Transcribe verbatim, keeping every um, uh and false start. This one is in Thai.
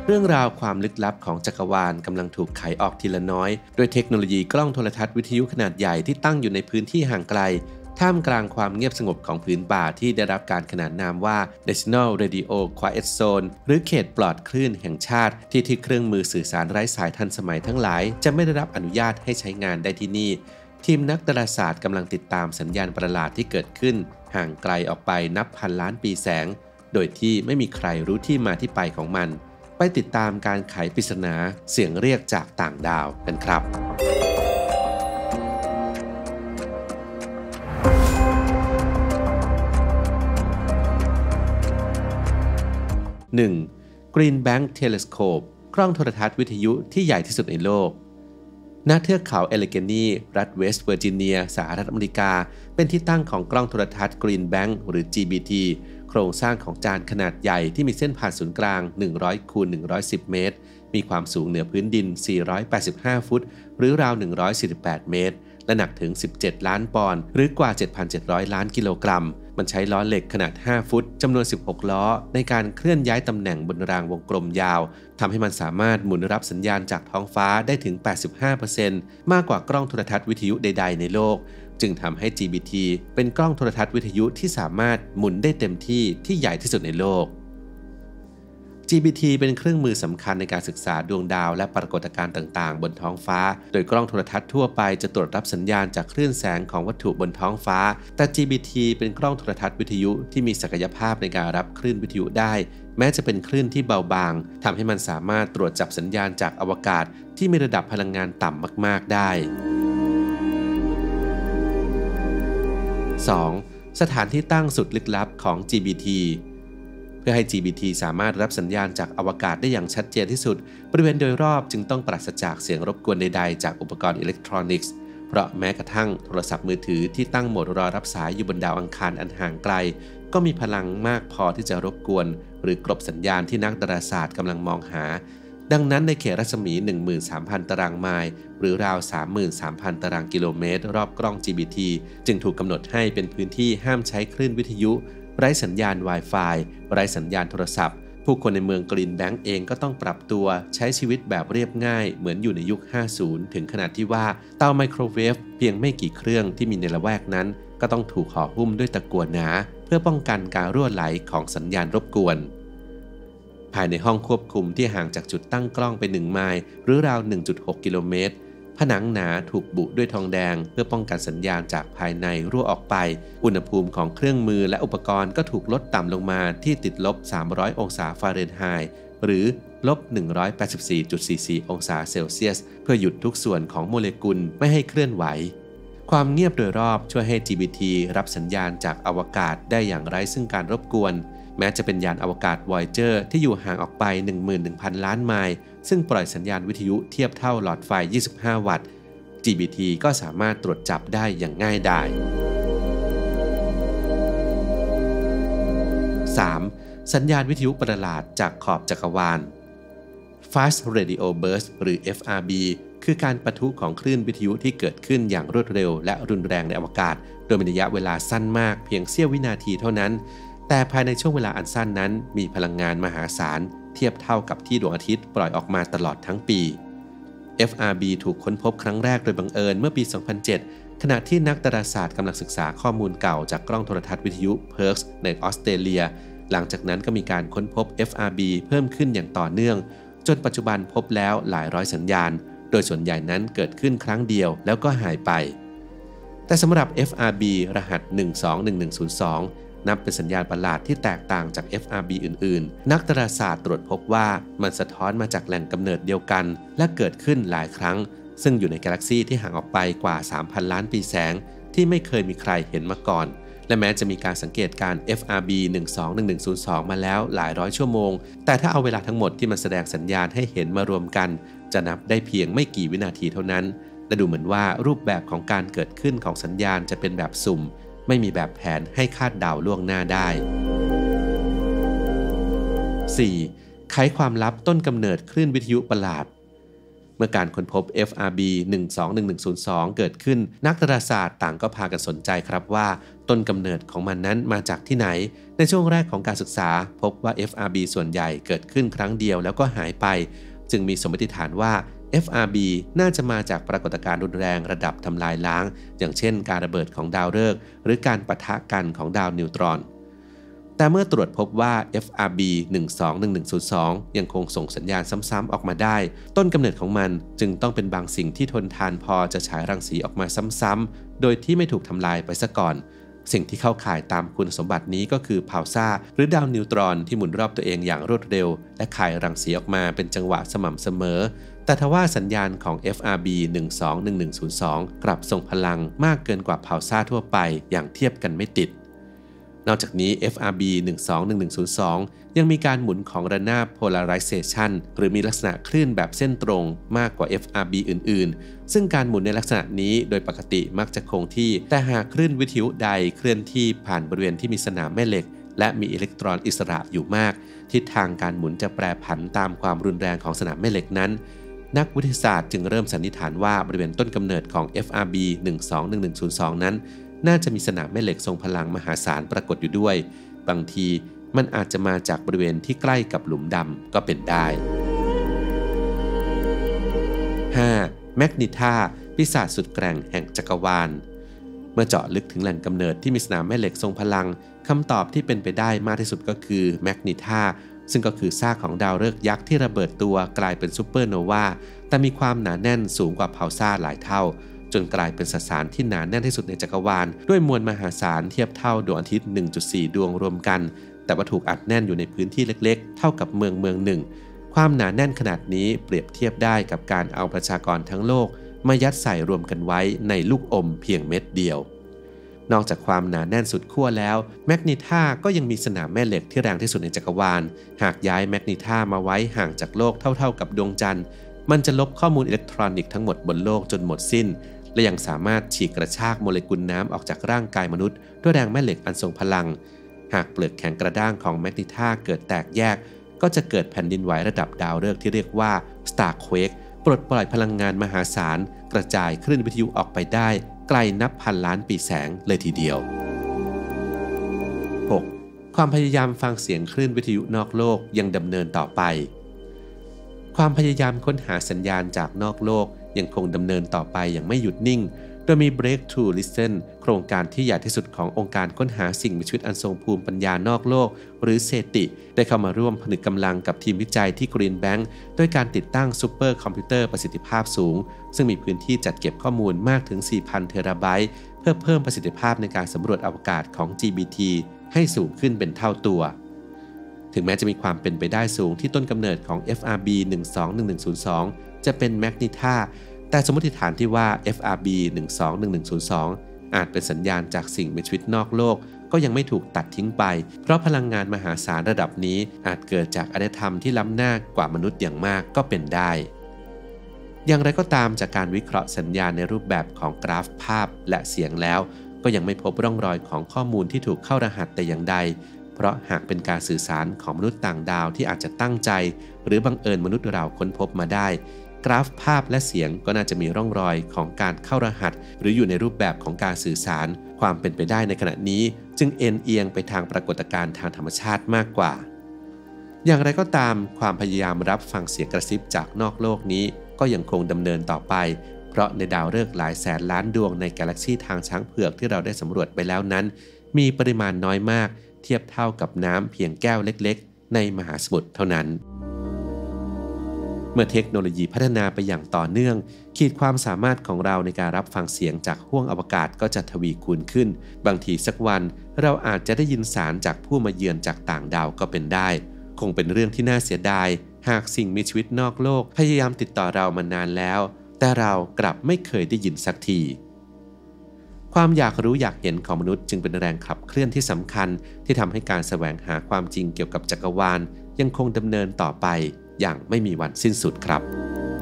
เรื่องราวความลึกลับของจักรวาลกำลังถูกไขออกทีละน้อยด้วยเทคโนโลยีกล้องโทรทัศน์วิทยุขนาดใหญ่ที่ตั้งอยู่ในพื้นที่ห่างไกลท่ามกลางความเงียบสงบของพื้นป่าที่ได้รับการขนานนามว่า National Radio Quiet Zone หรือเขตปลอดคลื่นแห่งชาติที่ที่เครื่องมือสื่อสารไร้สายทันสมัยทั้งหลายจะไม่ได้รับอนุญาตให้ใช้งานได้ที่นี่ทีมนักดาราศาสตร์กำลังติดตามสัญญาณประหลาดที่เกิดขึ้นห่างไกลออกไปนับพันล้านปีแสงโดยที่ไม่มีใครรู้ที่มาที่ไปของมันไปติดตามการไขปริศนาเสียงเรียกจากต่างดาวกันครับหนึ่ง Green Bank Telescope กล้องโทรทัศน์วิทยุที่ใหญ่ที่สุดในโลกณเทือกเขาเอเลเกนีรัฐเวสต์เวอร์จิเนียสหรัฐอเมริกาเป็นที่ตั้งของกล้องโทรทัศน์ Green Bank หรือ จี บี ที โครงสร้างของจานขนาดใหญ่ที่มีเส้นผ่านศูนย์กลางหนึ่งร้อยคูณหนึ่งร้อยสิบเมตรมีความสูงเหนือพื้นดินสี่ร้อยแปดสิบห้าฟุตหรือราวหนึ่งร้อยสี่สิบแปดเมตรและหนักถึงสิบเจ็ดล้านปอนด์หรือกว่า เจ็ดพันเจ็ดร้อย ล้านกิโลกรัมมันใช้ล้อเหล็กขนาดห้าฟุตจำนวนสิบหกล้อในการเคลื่อนย้ายตำแหน่งบนรางวงกลมยาวทำให้มันสามารถหมุนรับสัญญาณจากท้องฟ้าได้ถึง แปดสิบห้าเปอร์เซ็นต์ มากกว่ากล้องโทรทัศน์วิทยุใดๆในโลกจึงทำให้ จี บี ที เป็นกล้องโทรทัศน์วิทยุที่สามารถหมุนได้เต็มที่ที่ใหญ่ที่สุดในโลกจี บี ที เป็นเครื่องมือสำคัญในการศึกษาดวงดาวและปรากฏการณ์ต่างๆบนท้องฟ้าโดยกล้องโทรทัศน์ทั่วไปจะตรวจรับสัญญาณจากคลื่นแสงของวัตถุบนท้องฟ้าแต่ จี บี ที เป็นกล้องโทรทัศน์วิทยุที่มีศักยภาพในการรับคลื่นวิทยุได้แม้จะเป็นคลื่นที่เบาบางทำให้มันสามารถตรวจจับสัญญาณจากอวกาศที่มีระดับพลังงานต่ำมากๆได้ สอง สถานที่ตั้งสุดลึกลับของ จี บี ทีเพื่อให้ จี บี ที สามารถรับสัญญาณจากอวกาศได้อย่างชัดเจนที่สุดบริเวณโดยรอบจึงต้องปราศจากเสียงรบกวนใดๆจากอุปกรณ์อิเล็กทรอนิกส์เพราะแม้กระทั่งโทรศัพท์มือถือที่ตั้งโหมดรอรับสายอยู่บนดาวอังคารอันห่างไกลก็มีพลังมากพอที่จะรบกวนหรือกลบสัญญาณที่นักดาราศาสตร์กำลังมองหาดังนั้นในเขตรัศมี หนึ่งหมื่นสามพัน ตารางไมล์หรือราว สามหมื่นสามพัน ตารางกิโลเมตรรอบกล้อง จี บี ที จึงถูกกำหนดให้เป็นพื้นที่ห้ามใช้คลื่นวิทยุไร้สัญญาณ Wi-Fi ไร้สัญญาณโทรศัพท์ผู้คนในเมืองกรีนแบงก์เองก็ต้องปรับตัวใช้ชีวิตแบบเรียบง่ายเหมือนอยู่ในยุค ห้าสิบ ถึงขนาดที่ว่าเตาไมโครเวฟเพียงไม่กี่เครื่องที่มีในละแวกนั้นก็ต้องถูกห่อหุ้มด้วยตะกั่วหนาเพื่อป้องกันการรั่วไหลของสัญญาณรบกวนภายในห้องควบคุมที่ห่างจากจุดตั้งกล้องไปหนึ่งไมล์หรือราว หนึ่งจุดหก กิโลเมตรผนังหนาถูกบุด้วยทองแดงเพื่อป้องกันสัญญาณจากภายในรั่วออกไปอุณหภูมิของเครื่องมือและอุปกรณ์ก็ถูกลดต่ำลงมาที่ติดลบสามร้อยองศาฟาเรนไฮต์หรือลบ หนึ่งร้อยแปดสิบสี่จุดสี่สี่ องศาเซลเซียสเพื่อหยุดทุกส่วนของโมเลกุลไม่ให้เคลื่อนไหวความเงียบโดยรอบช่วยให้ จี บี ที รับสัญญาณจากอวกาศได้อย่างไร้ซึ่งการรบกวนแม้จะเป็นยานอวกาศ Voyager ที่อยู่ห่างออกไป หนึ่งหมื่นหนึ่งพัน ล้านไมล์ซึ่งปล่อยสัญญาณวิทยุเทียบเท่าหลอดไฟยี่สิบห้าวัตต์ จี บี ที ก็สามารถตรวจจับได้อย่างง่ายดาย สาม. สัญญาณวิทยุประหลาดจากขอบจักรวาล Fast Radio Burst หรือ เอฟ อาร์ บี คือการปะทุของคลื่นวิทยุที่เกิดขึ้นอย่างรวดเร็วและรุนแรงในอวกาศโดยมีระยะเวลาสั้นมากเพียงเสี้ยววินาทีเท่านั้นแต่ภายในช่วงเวลาอันสั้นนั้นมีพลังงานมหาศาลเทียบเท่ากับที่ดวงอาทิตย์ปล่อยออกมาตลอดทั้งปี เอฟ อาร์ บี ถูกค้นพบครั้งแรกโดยบังเอิญเมื่อปี สองพันเจ็ด ขณะที่นักดาราศาสตร์กำลังศึกษาข้อมูลเก่าจากกล้องโทรทัศน์วิทยุ Perks ในออสเตรเลียหลังจากนั้นก็มีการค้นพบ เอฟ อาร์ บี เพิ่มขึ้นอย่างต่อเนื่องจนปัจจุบันพบแล้วหลายร้อยสัญญาณโดยส่วนใหญ่นั้นเกิดขึ้นครั้งเดียวแล้วก็หายไปแต่สำหรับ เอฟ อาร์ บี รหัส หนึ่งสองหนึ่งหนึ่งศูนย์สองนับเป็นสัญญาณประหลาดที่แตกต่างจาก เอฟ อาร์ บี อื่นๆนักดาราศาสตร์ตรวจพบว่ามันสะท้อนมาจากแหล่งกำเนิดเดียวกันและเกิดขึ้นหลายครั้งซึ่งอยู่ในกาแล็กซีที่ห่างออกไปกว่า สามพัน ล้านปีแสงที่ไม่เคยมีใครเห็นมาก่อนและแม้จะมีการสังเกตการ เอฟ อาร์ บี หนึ่งสองหนึ่งหนึ่งศูนย์สอง มาแล้วหลายร้อยชั่วโมงแต่ถ้าเอาเวลาทั้งหมดที่มันแสดงสัญญาณให้เห็นมารวมกันจะนับได้เพียงไม่กี่วินาทีเท่านั้นและดูเหมือนว่ารูปแบบของการเกิดขึ้นของสัญญาณจะเป็นแบบสุ่มไม่มีแบบแผนให้คาดเดาล่วงหน้าได้ สี่. ไขความลับต้นกำเนิดคลื่นวิทยุประหลาดเมื่อการค้นพบ เอฟ อาร์ บี หนึ่ง สอง หนึ่ง หนึ่ง ศูนย์ สอง เกิดขึ้นนักดาราศาสตร์ต่างก็พากันสนใจครับว่าต้นกำเนิดของมันนั้นมาจากที่ไหนในช่วงแรกของการศึกษาพบว่า เอฟ อาร์ บี ส่วนใหญ่เกิดขึ้นครั้งเดียวแล้วก็หายไปจึงมีสมมติฐานว่า เอฟ อาร์ บี น่าจะมาจากปรากฏการณ์รุนแรงระดับทำลายล้างอย่างเช่นการระเบิดของดาวฤกษ์หรือการปะทะกันของดาวนิวตรอนแต่เมื่อตรวจพบว่า เอฟ อาร์ บี หนึ่ง สอง หนึ่ง หนึ่ง ศูนย์ สอง ยังคงส่งสัญญาณซ้ำๆออกมาได้ต้นกำเนิดของมันจึงต้องเป็นบางสิ่งที่ทนทานพอจะฉายรังสีออกมาซ้ำๆโดยที่ไม่ถูกทำลายไปซะก่อนสิ่งที่เข้าข่ายตามคุณสมบัตินี้ก็คือพาวซ่าหรือดาวนิวตรอนที่หมุนรอบตัวเองอย่างรวดเร็วและข่ายรังสีออกมาเป็นจังหวะสม่ำเสมอแต่ทว่าสัญญาณของ เอฟ อาร์ บี หนึ่ง สอง หนึ่ง หนึ่ง ศูนย์ สอง กลับส่งพลังมากเกินกว่าพาวซ่าทั่วไปอย่างเทียบกันไม่ติดนอกจากนี้ เอฟ อาร์ บี หนึ่ง สอง หนึ่ง หนึ่ง ศูนย์ สอง ยังมีการหมุนของระนาบ polarization หรือมีลักษณะคลื่นแบบเส้นตรงมากกว่า เอฟ อาร์ บี อื่นๆซึ่งการหมุนในลักษณะนี้โดยปกติมักจะคงที่แต่หากคลื่นวิทยุใดเคลื่อนที่ผ่านบริเวณที่มีสนามแม่เหล็กและมีอิเล็กตรอนอิสระอยู่มากทิศทางการหมุนจะแปรผันตามความรุนแรงของสนามแม่เหล็กนั้นนักวิทยาศาสตร์จึงเริ่มสันนิษฐานว่าบริเวณต้นกำเนิดของ เอฟ อาร์ บี หนึ่ง สอง หนึ่ง หนึ่ง ศูนย์ สอง นั้นน่าจะมีสนามแม่เหล็กทรงพลังมหาศาลปรากฏอยู่ด้วยบางทีมันอาจจะมาจากบริเวณที่ใกล้กับหลุมดำก็เป็นได้ ห้า. แมกนิธาปีศาจสุดแกร่งแห่งจักรวาลเมื่อเจาะลึกถึงแหล่งกำเนิดที่มีสนามแม่เหล็กทรงพลังคำตอบที่เป็นไปได้มากที่สุดก็คือแมกนิธาซึ่งก็คือซากของดาวฤกษ์ยักษ์ที่ระเบิดตัวกลายเป็นซูเปอร์โนวาแต่มีความหนาแน่นสูงกว่าพาวซ่าหลายเท่าจนกลายเป็นสสารที่หนาแน่นที่สุดในจักรวาลด้วยมวลมหาศาลเทียบเท่าดวงอาทิตย์ หนึ่งจุดสี่ ดวงรวมกันแต่ว่าถูกอัดแน่นอยู่ในพื้นที่เล็กๆเท่ากับเมืองเมืองหนึ่งความหนาแน่นขนาดนี้เปรียบเทียบได้กับการเอาประชากรทั้งโลกมายัดใส่รวมกันไว้ในลูกอมเพียงเม็ดเดียวนอกจากความหนาแน่นสุดขั้วแล้วแมกนิธาก็ยังมีสนามแม่เหล็กที่แรงที่สุดในจักรวาลหากย้ายแมกนิธามาไว้ห่างจากโลกเท่าๆกับดวงจันทร์มันจะลบข้อมูลอิเล็กทรอนิกส์ทั้งหมดบนโลกจนหมดสิ้นและยังสามารถฉีกกระชากโมเลกุลน้ำออกจากร่างกายมนุษย์ด้วยแรงแม่เหล็กอันทรงพลังหากเปลือกแข็งกระด้างของแมกนิธาเกิดแตกแยกก็จะเกิดแผ่นดินไหวระดับดาวฤกษ์ที่เรียกว่า Starquake ปลดปล่อยพลังงานมหาศาลกระจายคลื่นวิทยุออกไปได้ไกลนับพันล้านปีแสงเลยทีเดียว หก. ความพยายามฟังเสียงคลื่นวิทยุนอกโลกยังดำเนินต่อไปความพยายามค้นหาสัญญาณจากนอกโลกยังคงดำเนินต่อไปอย่างไม่หยุดนิ่งโดยมี Breakthrough Listen โครงการที่ใหญ่ที่สุดขององค์การค้นหาสิ่งมีชีวิตอันทรงภูมิปัญญานอกโลกหรือเซติได้เข้ามาร่วมผนึกกำลังกับทีมวิจัยที่ Green Bank ด้วยการติดตั้งซูเปอร์คอมพิวเตอร์ประสิทธิภาพสูงซึ่งมีพื้นที่จัดเก็บข้อมูลมากถึง สี่พัน เทราไบต์เพื่อเพิ่มประสิทธิภาพในการสำรวจอวกาศของ จี บี ที ให้สูงขึ้นเป็นเท่าตัวถึงแม้จะมีความเป็นไปได้สูงที่ต้นกำเนิดของ เอฟ อาร์ บี หนึ่ง สอง หนึ่ง หนึ่ง ศูนย์ สอง จะเป็นแมกนิธาแต่สมมติฐานที่ว่า เอฟ อาร์ บี หนึ่ง สอง หนึ่ง หนึ่ง ศูนย์ สอง อาจเป็นสัญญาณจากสิ่งมีชีวิตนอกโลกก็ยังไม่ถูกตัดทิ้งไปเพราะพลังงานมหาศาลระดับนี้อาจเกิดจากอารยธรรมที่ล้ำหน้ากว่ามนุษย์อย่างมากก็เป็นได้อย่างไรก็ตามจากการวิเคราะห์สัญญาณในรูปแบบของกราฟภาพและเสียงแล้วก็ยังไม่พบร่องรอยของข้อมูลที่ถูกเข้ารหัสแต่อย่างใดเพราะหากเป็นการสื่อสารของมนุษย์ต่างดาวที่อาจจะตั้งใจหรือบังเอิญมนุษย์เราค้นพบมาได้กราฟภาพและเสียงก็น่าจะมีร่องรอยของการเข้ารหัสหรืออยู่ในรูปแบบของการสื่อสารความเป็นไปได้ในขณะนี้จึงเอ็นเอียงไปทางปรากฏการณ์ทางธรรมชาติมากกว่าอย่างไรก็ตามความพยายามรับฟังเสียงกระซิบจากนอกโลกนี้ก็ยังคงดำเนินต่อไปเพราะในดาวฤกษ์หลายแสนล้านดวงในกาแล็กซีทางช้างเผือกที่เราได้สำรวจไปแล้วนั้นมีปริมาณน้อยมากเทียบเท่ากับน้ำเพียงแก้วเล็กๆในมหาสมุทรเท่านั้นเมื่อเทคโนโลยีพัฒนาไปอย่างต่อเนื่องขีดความสามารถของเราในการรับฟังเสียงจากห้วงอวกาศก็จะทวีคูณขึ้นบางทีสักวันเราอาจจะได้ยินสารจากผู้มาเยือนจากต่างดาวก็เป็นได้คงเป็นเรื่องที่น่าเสียดายหากสิ่งมีชีวิตนอกโลกพยายามติดต่อเรามานานแล้วแต่เรากลับไม่เคยได้ยินสักทีความอยากรู้อยากเห็นของมนุษย์จึงเป็นแรงขับเคลื่อนที่สำคัญที่ทำให้การแสวงหาความจริงเกี่ยวกับจักรวาลยังคงดำเนินต่อไปอย่างไม่มีวันสิ้นสุดครับ